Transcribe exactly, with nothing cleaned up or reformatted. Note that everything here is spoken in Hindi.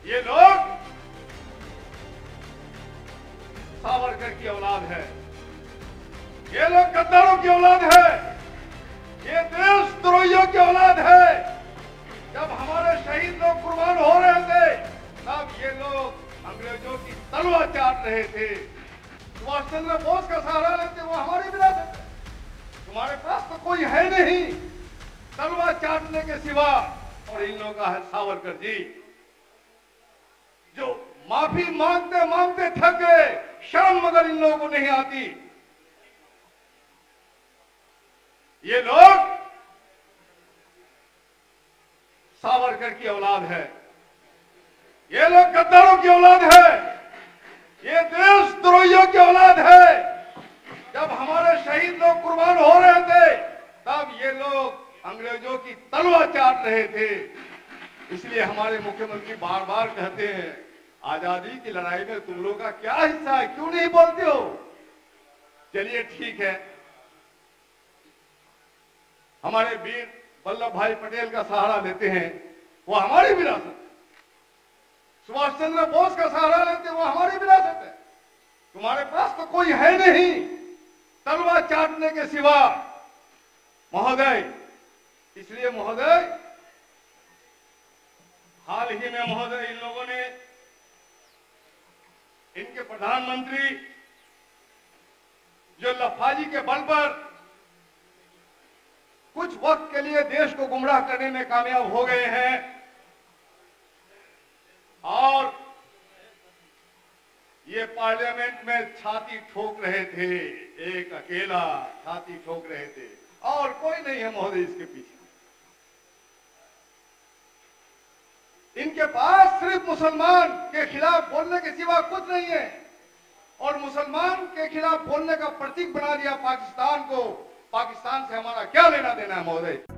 ये लोग सावरकर की औलाद है, ये लोग गद्दारों की औलाद है, ये देशद्रोहियों की औलाद है। जब हमारे शहीद लोग कुर्बान हो रहे थे तब ये लोग अंग्रेजों की तलवार चाट रहे थे। सुभाष चंद्र बोस का सहारा लेते, वो हमारी विरासत है। तुम्हारे पास तो कोई है नहीं तलवार चाटने के सिवा। और इन लोगों का है सावरकर जी, जो माफी मांगते मांगते थक गए, शर्म मगर इन लोगों को नहीं आती। ये लोग सावरकर की औलाद है, ये लोग गद्दारों की औलाद है, ये देशद्रोहियों की औलाद है। जब हमारे शहीद लोग कुर्बान हो रहे थे तब ये लोग अंग्रेजों की तलवार चाट रहे थे। इसलिए हमारे मुख्यमंत्री बार बार कहते हैं, आजादी की लड़ाई में तुम लोग का क्या हिस्सा है, क्यों नहीं बोलते हो? चलिए ठीक है, हमारे वीर वल्लभ भाई पटेल का सहारा लेते हैं, वो हमारी विरासत है। सुभाष चंद्र बोस का सहारा लेते हैं, वो हमारी विरासत है। तुम्हारे पास तो कोई है नहीं तलवार चाटने के सिवा महोदय। इसलिए महोदय, हाल ही में महोदय इन लोगों ने, इनके प्रधानमंत्री जो लफाजी के बल पर कुछ वक्त के लिए देश को गुमराह करने में कामयाब हो गए हैं और ये पार्लियामेंट में छाती ठोक रहे थे, एक अकेला छाती ठोक रहे थे और कोई नहीं है महोदय इसके पीछे। इनके पास सिर्फ मुसलमान के खिलाफ बोलने के सिवा कुछ नहीं है और मुसलमान के खिलाफ बोलने का प्रतीक बना दिया पाकिस्तान को। पाकिस्तान से हमारा क्या लेना देना है महोदय?